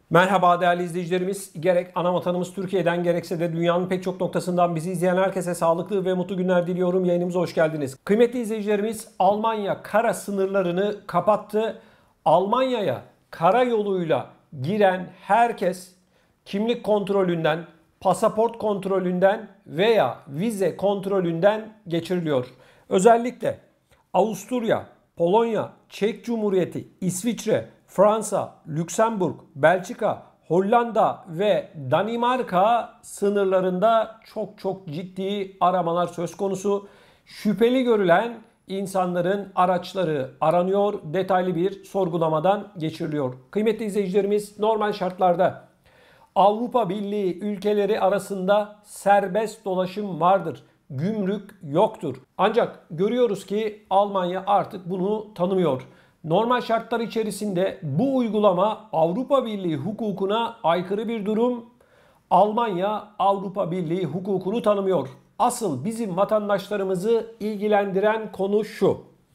Merhaba değerli izleyicilerimiz. Gerek ana vatanımız Türkiye'den gerekse de dünyanın pek çok noktasından bizi izleyen herkese sağlıklı ve mutlu günler diliyorum. Yayınımıza hoş geldiniz. Kıymetli izleyicilerimiz, Almanya kara sınırlarını kapattı. Almanya'ya karayoluyla giren herkes kimlik kontrolünden, pasaport kontrolünden veya vize kontrolünden geçiriliyor. Özellikle Avusturya, Polonya, Çek Cumhuriyeti, İsviçre, Fransa, Lüksemburg, Belçika, Hollanda ve Danimarka sınırlarında çok ciddi aramalar söz konusu. Şüpheli görülen insanların araçları aranıyor, detaylı bir sorgulamadan geçiriliyor. Kıymetli izleyicilerimiz, normal şartlarda Avrupa Birliği ülkeleri arasında serbest dolaşım vardır. Gümrük yoktur. Ancak görüyoruz ki Almanya artık bunu tanımıyor. Normal şartlar içerisinde bu uygulama Avrupa Birliği hukukuna aykırı bir durum. Almanya Avrupa Birliği hukukunu tanımıyor. Asıl bizim vatandaşlarımızı ilgilendiren konu şu.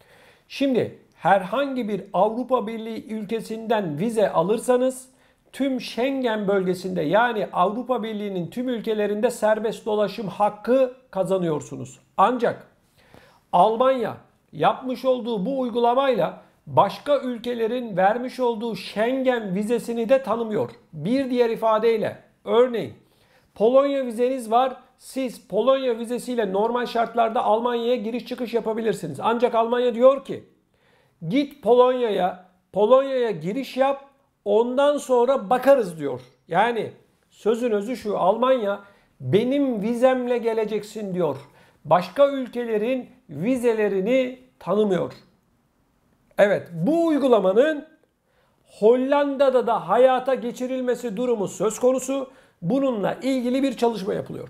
Şimdi herhangi bir Avrupa Birliği ülkesinden vize alırsanız tüm Schengen bölgesinde, yani Avrupa Birliği'nin tüm ülkelerinde serbest dolaşım hakkı kazanıyorsunuz. Ancak Almanya yapmış olduğu bu uygulamayla başka ülkelerin vermiş olduğu Schengen vizesini de tanımıyor. Bir diğer ifadeyle, örneğin Polonya vizeniz var. Siz Polonya vizesiyle normal şartlarda Almanya'ya giriş çıkış yapabilirsiniz. Ancak Almanya diyor ki git Polonya'ya giriş yap, ondan sonra bakarız diyor. Yani sözün özü şu: Almanya benim vizemle geleceksin diyor. Başka ülkelerin vizelerini tanımıyor. Evet, bu uygulamanın Hollanda'da da hayata geçirilmesi durumu söz konusu. Bununla ilgili bir çalışma yapılıyor.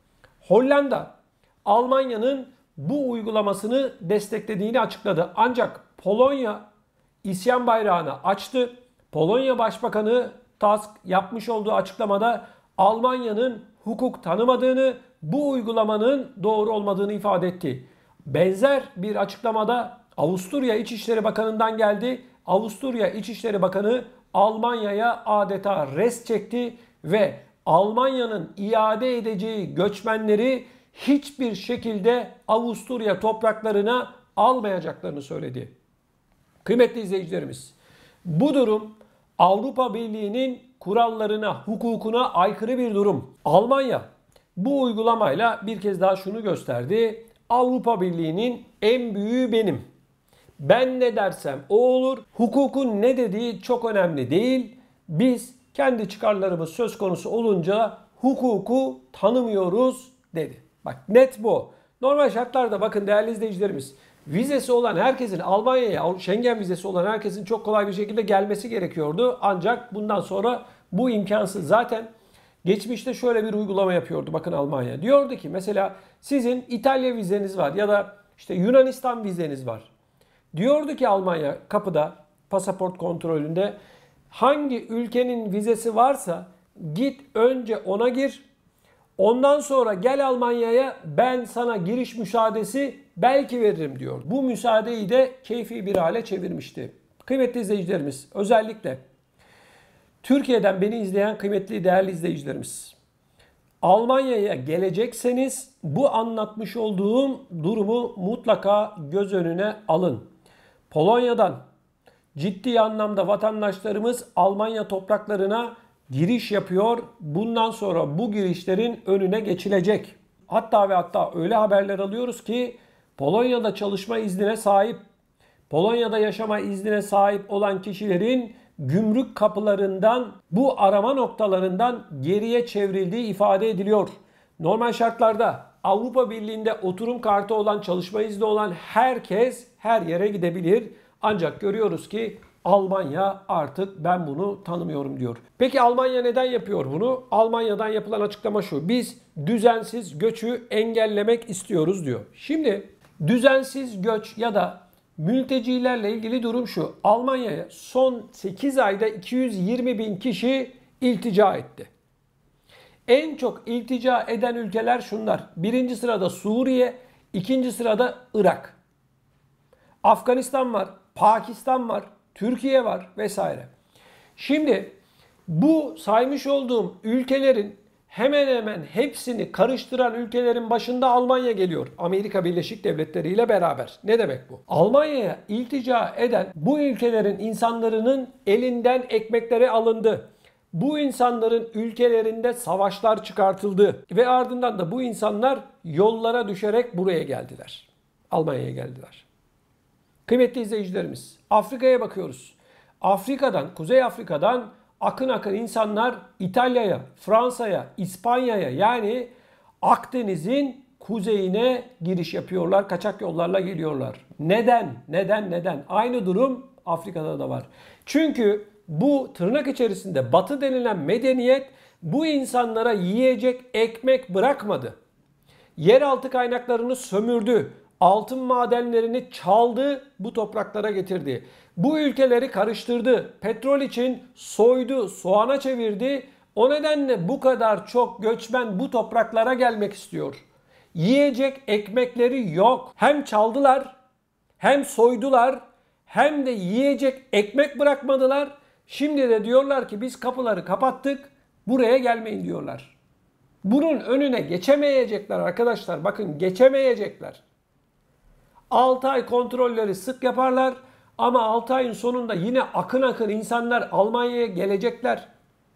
Hollanda, Almanya'nın bu uygulamasını desteklediğini açıkladı. Ancak Polonya isyan bayrağını açtı. Polonya Başbakanı Tusk yapmış olduğu açıklamada Almanya'nın hukuk tanımadığını, bu uygulamanın doğru olmadığını ifade etti. Benzer bir açıklamada Avusturya İçişleri Bakanı'ndan geldi. Avusturya İçişleri Bakanı Almanya'ya adeta rest çekti ve Almanya'nın iade edeceği göçmenleri hiçbir şekilde Avusturya topraklarına almayacaklarını söyledi. Kıymetli izleyicilerimiz, bu durum Avrupa Birliği'nin kurallarına, hukukuna aykırı bir durum. Almanya bu uygulamayla bir kez daha şunu gösterdi: Avrupa Birliği'nin en büyüğü benim. Ben ne dersem o olur. Hukukun ne dediği çok önemli değil. Biz kendi çıkarlarımız söz konusu olunca hukuku tanımıyoruz dedi. Bak, net bu. Normal şartlarda bakın değerli izleyicilerimiz, vizesi olan herkesin Almanya'ya, Schengen vizesi olan herkesin çok kolay bir şekilde gelmesi gerekiyordu. Ancak bundan sonra bu imkansız. Zaten geçmişte şöyle bir uygulama yapıyordu bakın Almanya. Diyordu ki mesela sizin İtalya vizeniz var ya da işte Yunanistan vizeniz var. Diyordu ki Almanya kapıda, pasaport kontrolünde, hangi ülkenin vizesi varsa git önce ona gir. Ondan sonra gel Almanya'ya, ben sana giriş müsaadesi belki veririm diyor. Bu müsaadeyi de keyfi bir hale çevirmişti. Kıymetli izleyicilerimiz, özellikle Türkiye'den beni izleyen kıymetli değerli izleyicilerimiz, Almanya'ya gelecekseniz bu anlatmış olduğum durumu mutlaka göz önüne alın. Polonya'dan ciddi anlamda vatandaşlarımız Almanya topraklarına giriş yapıyor. Bundan sonra bu girişlerin önüne geçilecek. Hatta ve hatta öyle haberler alıyoruz ki Polonya'da çalışma iznine sahip, Polonya'da yaşama iznine sahip olan kişilerin gümrük kapılarından, bu arama noktalarından geriye çevrildiği ifade ediliyor. Normal şartlarda Avrupa Birliği'nde oturum kartı olan, çalışma izni olan herkes her yere gidebilir. Ancak görüyoruz ki Almanya artık ben bunu tanımıyorum diyor. Peki Almanya neden yapıyor bunu? Almanya'dan yapılan açıklama şu: biz düzensiz göçü engellemek istiyoruz diyor. Şimdi düzensiz göç ya da mültecilerle ilgili durum şu: Almanya'ya son 8 ayda 220 bin kişi iltica etti. En çok iltica eden ülkeler şunlar: birinci sırada Suriye, ikinci sırada Irak. Afganistan var, Pakistan var, Türkiye var vesaire. Şimdi Bu saymış olduğum ülkelerin hemen hemen hepsini karıştıran ülkelerin başında Almanya geliyor. Amerika Birleşik Devletleri ile beraber. Ne demek bu? Almanya'ya iltica eden bu ülkelerin insanların elinden ekmekleri alındı. Bu insanların ülkelerinde savaşlar çıkartıldı ve ardından da bu insanlar yollara düşerek buraya geldiler. Almanya'ya geldiler. Kıymetli izleyicilerimiz, Afrika'ya bakıyoruz. Afrika'dan, Kuzey Afrika'dan akın akın insanlar İtalya'ya, Fransa'ya, İspanya'ya yani Akdeniz'in kuzeyine giriş yapıyorlar. Kaçak yollarla geliyorlar. Neden? Neden? Aynı durum Afrika'da da var. Çünkü bu tırnak içerisinde Batı denilen medeniyet bu insanlara yiyecek ekmek bırakmadı. Yeraltı kaynaklarını sömürdü. Altın madenlerini çaldı, bu topraklara getirdi. Bu ülkeleri karıştırdı. Petrol için soydu, soğana çevirdi. O nedenle bu kadar çok göçmen bu topraklara gelmek istiyor. Yiyecek ekmekleri yok. Hem çaldılar, hem soydular, hem de yiyecek ekmek bırakmadılar. Şimdi de diyorlar ki biz kapıları kapattık, buraya gelmeyin diyorlar. Bunun önüne geçemeyecekler arkadaşlar. Bakın geçemeyecekler. 6 ay kontrolleri sık yaparlar ama 6 ayın sonunda yine akın akın insanlar Almanya'ya gelecekler.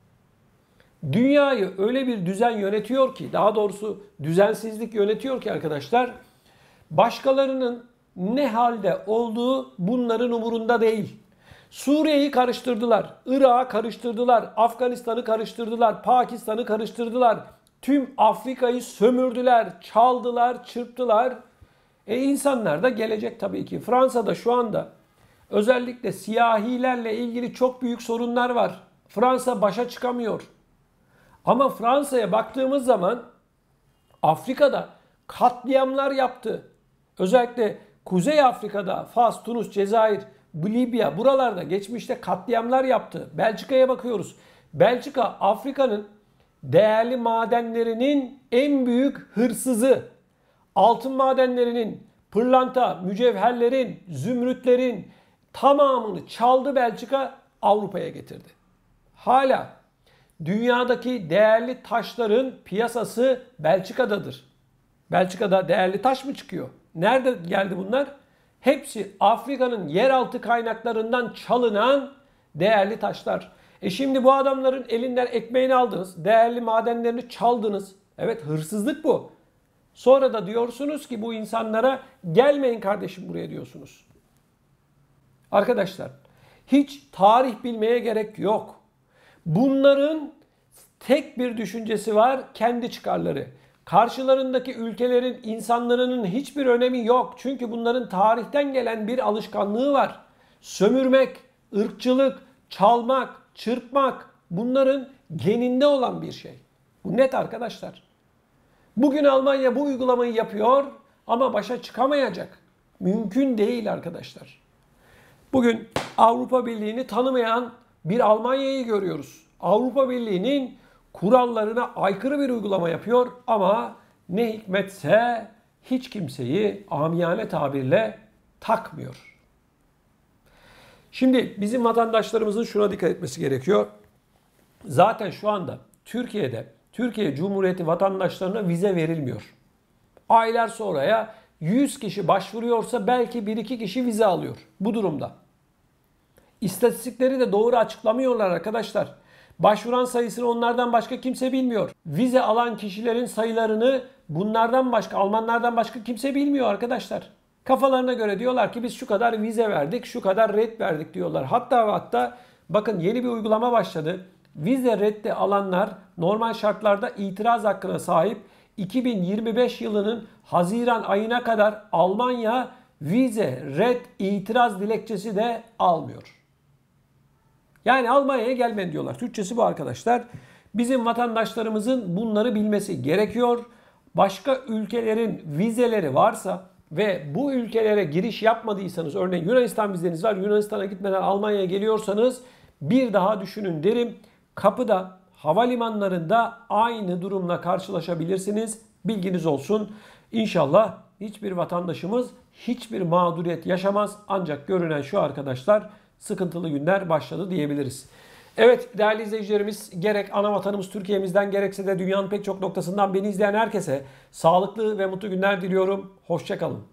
Dünyayı öyle bir düzen yönetiyor ki, daha doğrusu düzensizlik yönetiyor ki arkadaşlar, başkalarının ne halde olduğu bunların umurunda değil. Suriye'yi karıştırdılar, Irak'ı karıştırdılar, Afganistan'ı karıştırdılar, Pakistan'ı karıştırdılar. Tüm Afrika'yı sömürdüler, çaldılar, çırptılar. İnsanlar da gelecek tabii ki. Fransa'da şu anda özellikle siyahilerle ilgili çok büyük sorunlar var. Fransa başa çıkamıyor. Ama Fransa'ya baktığımız zaman Afrika'da katliamlar yaptı. Özellikle Kuzey Afrika'da Fas, Tunus, Cezayir, Libya buralarda geçmişte katliamlar yaptı. Belçika'ya bakıyoruz. Belçika Afrika'nın değerli madenlerinin en büyük hırsızı. Altın madenlerinin, pırlanta, mücevherlerin, zümrütlerin tamamını çaldı Belçika, Avrupa'ya getirdi. Hala dünyadaki değerli taşların piyasası Belçika'dadır. Belçika'da değerli taş mı çıkıyor? Nerede geldi bunlar? Hepsi Afrika'nın yeraltı kaynaklarından çalınan değerli taşlar. Şimdi bu adamların elinden ekmeğini aldınız, değerli madenlerini çaldınız. Evet, hırsızlık bu. Sonra da diyorsunuz ki bu insanlara gelmeyin kardeşim buraya diyorsunuz. Arkadaşlar hiç tarih bilmeye gerek yok. Bunların tek bir düşüncesi var, kendi çıkarları. Karşılarındaki ülkelerin insanların hiçbir önemi yok. Çünkü bunların tarihten gelen bir alışkanlığı var. Sömürmek, ırkçılık, çalmak, çırpmak bunların geninde olan bir şey. Bu net arkadaşlar. Bugün Almanya bu uygulamayı yapıyor ama başa çıkamayacak. Mümkün değil arkadaşlar. Bugün Avrupa Birliği'ni tanımayan bir Almanya'yı görüyoruz. Avrupa Birliği'nin kurallarına aykırı bir uygulama yapıyor ama ne hikmetse hiç kimseyi amiyane tabirle takmıyor. Şimdi bizim vatandaşlarımızın şuna dikkat etmesi gerekiyor. Zaten şu anda Türkiye Cumhuriyeti vatandaşlarına vize verilmiyor. Aylar sonraya 100 kişi başvuruyorsa belki 1-2 kişi vize alıyor bu durumda. İstatistikleri de doğru açıklamıyorlar arkadaşlar. Başvuran sayısını onlardan başka kimse bilmiyor. Vize alan kişilerin sayılarını bunlardan başka, Almanlardan başka kimse bilmiyor arkadaşlar. Kafalarına göre diyorlar ki biz şu kadar vize verdik, şu kadar red verdik diyorlar. Hatta bakın yeni bir uygulama başladı. Vize reddi alanlar normal şartlarda itiraz hakkına sahip. 2025 yılının Haziran ayına kadar Almanya vize red itiraz dilekçesi de almıyor. Yani Almanya'ya gelmeyin diyorlar. Türkçesi bu arkadaşlar. Bizim vatandaşlarımızın bunları bilmesi gerekiyor. Başka ülkelerin vizeleri varsa ve bu ülkelere giriş yapmadıysanız, örneğin Yunanistan vizeniz var, Yunanistan'a gitmeden Almanya'ya geliyorsanız bir daha düşünün derim. Kapıda, havalimanlarında aynı durumla karşılaşabilirsiniz. Bilginiz olsun. İnşallah hiçbir vatandaşımız hiçbir mağduriyet yaşamaz. Ancak görünen şu arkadaşlar, sıkıntılı günler başladı diyebiliriz. Evet değerli izleyicilerimiz, gerek ana vatanımız Türkiye'mizden gerekse de dünyanın pek çok noktasından beni izleyen herkese sağlıklı ve mutlu günler diliyorum. Hoşça kalın.